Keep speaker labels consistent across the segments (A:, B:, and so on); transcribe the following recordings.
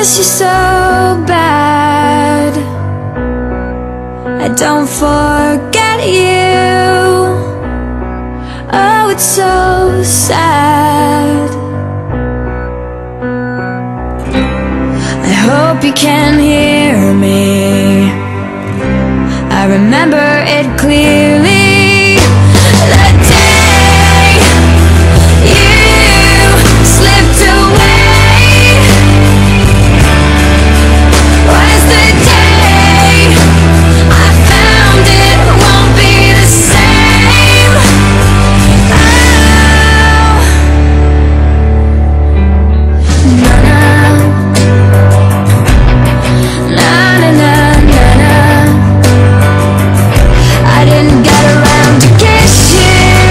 A: miss you so bad. I don't forget you. Oh, it's so sad. I hope you can hear me. I remember it clearly. The day you slipped away was the day I found it won't be the same. Oh, na na na na na. I didn't get around to kiss you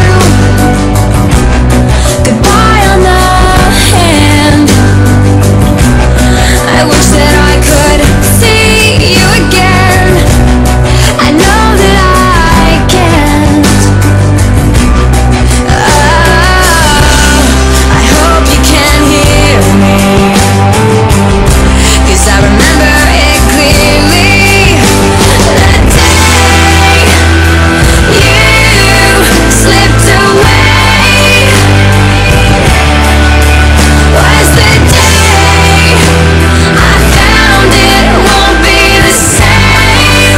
A: goodbye on the hand. I wish that I could see you again. I know that I can't. Oh, I hope you can hear me, 'cause I remember it clearly. The day you slipped away was the day I found it won't be the same.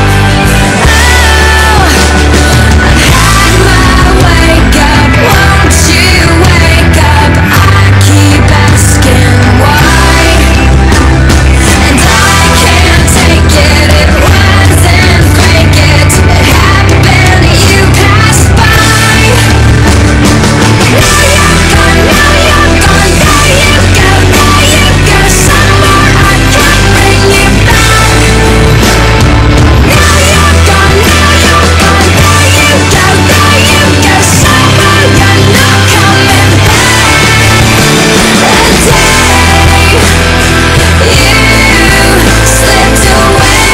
A: Oh, I've had my wake up, won't you wake up? I keep asking why, and I can't take it. It wasn't fake, it happened, you passed by. Now you're gone, now you're gone, there you go, there you go. Somewhere I can't bring you back. Now you're gone, now you're gone, there you go, there you go. Somewhere you're not coming back. The day you slipped away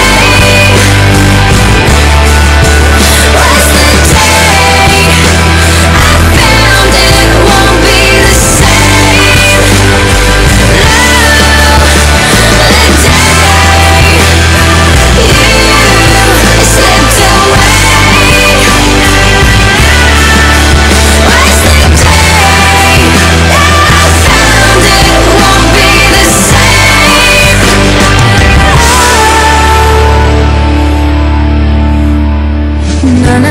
A: was the day I found it won't be the same. No, the day you slipped away was the day I found it won't be the same. Na na